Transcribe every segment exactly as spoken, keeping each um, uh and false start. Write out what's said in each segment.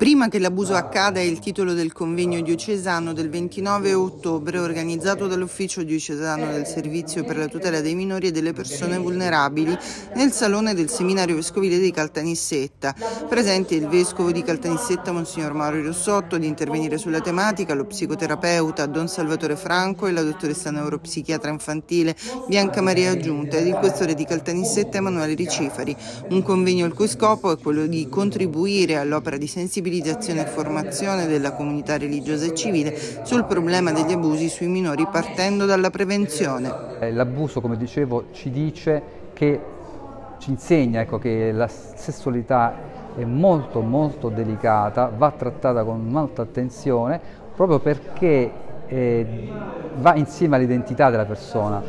Prima che l'abuso accada è il titolo del convegno diocesano del ventinove ottobre organizzato dall'Ufficio diocesano del Servizio per la tutela dei minori e delle persone vulnerabili nel salone del seminario vescovile di Caltanissetta. Presente il vescovo di Caltanissetta, Monsignor Mauro Rossotto, ad intervenire sulla tematica lo psicoterapeuta Don Salvatore Franco e la dottoressa neuropsichiatra infantile Bianca Maria Giunta ed il questore di Caltanissetta Emanuele Ricifari. Un convegno il cui scopo è quello di contribuire all'opera di sensibilizzazione e formazione della comunità religiosa e civile sul problema degli abusi sui minori partendo dalla prevenzione. L'abuso, come dicevo, ci dice che ci insegna ecco, che la sessualità è molto molto delicata, va trattata con molta attenzione proprio perché eh, va insieme all'identità della persona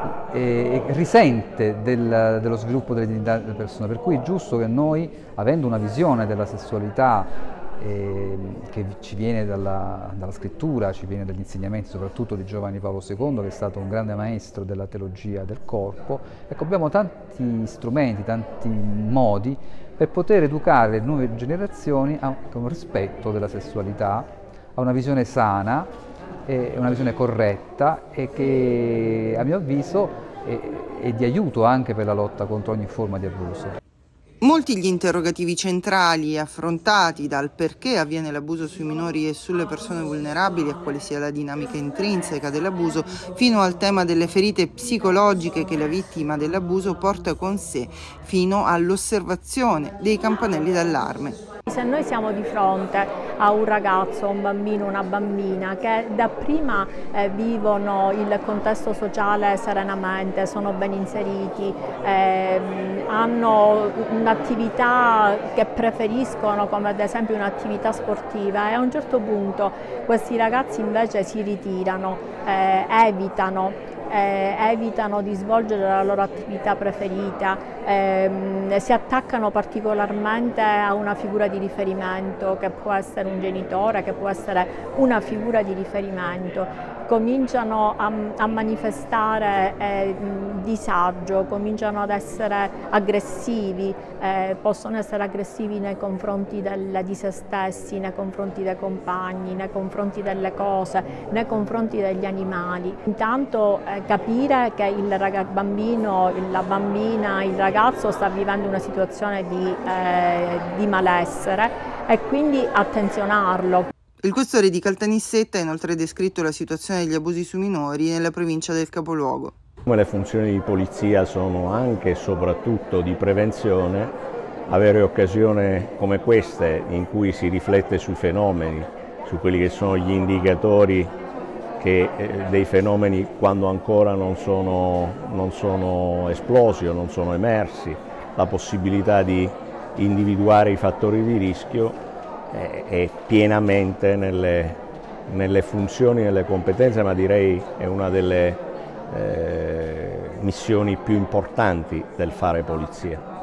e risente del, dello sviluppo dell'identità della persona, per cui è giusto che noi, avendo una visione della sessualità eh, che ci viene dalla, dalla scrittura, ci viene dagli insegnamenti soprattutto di Giovanni Paolo secondo, che è stato un grande maestro della teologia del corpo, ecco, abbiamo tanti strumenti, tanti modi per poter educare le nuove generazioni a un rispetto della sessualità, a una visione sana, è una visione corretta e che a mio avviso è, è di aiuto anche per la lotta contro ogni forma di abuso. Molti gli interrogativi centrali affrontati dal perché avviene l'abuso sui minori e sulle persone vulnerabili, a quale sia la dinamica intrinseca dell'abuso, fino al tema delle ferite psicologiche che la vittima dell'abuso porta con sé, fino all'osservazione dei campanelli d'allarme. Se noi siamo di fronte a un ragazzo, un bambino, una bambina che dapprima eh, vivono il contesto sociale serenamente, sono ben inseriti, eh, hanno un'attività che preferiscono come ad esempio un'attività sportiva e a un certo punto questi ragazzi invece si ritirano, eh, evitano Eh, evitano di svolgere la loro attività preferita, ehm, si attaccano particolarmente a una figura di riferimento che può essere un genitore, che può essere una figura di riferimento, cominciano a, a manifestare eh, disagio, cominciano ad essere aggressivi, eh, possono essere aggressivi nei confronti del, di se stessi, nei confronti dei compagni, nei confronti delle cose, nei confronti degli animali. Intanto eh, capire che il bambino, la bambina, il ragazzo sta vivendo una situazione di, eh, di malessere e quindi attenzionarlo. Il questore di Caltanissetta ha inoltre descritto la situazione degli abusi sui minori nella provincia del capoluogo. Le funzioni di polizia sono anche e soprattutto di prevenzione, avere occasioni come queste in cui si riflette sui fenomeni, su quelli che sono gli indicatori che, eh, dei fenomeni quando ancora non sono, non sono esplosi o non sono emersi, la possibilità di individuare i fattori di rischio eh, è pienamente nelle, nelle funzioni, nelle competenze, ma direi è una delle eh, missioni più importanti del fare polizia.